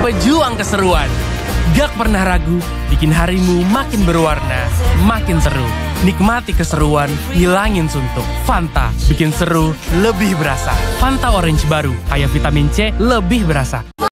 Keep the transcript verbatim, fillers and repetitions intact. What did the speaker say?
pejuang keseruan. Gak pernah ragu, bikin harimu makin berwarna, makin seru. Nikmati keseruan, hilangin suntuk. Fanta, bikin seru lebih berasa. Fanta Orange baru, kaya vitamin C lebih berasa.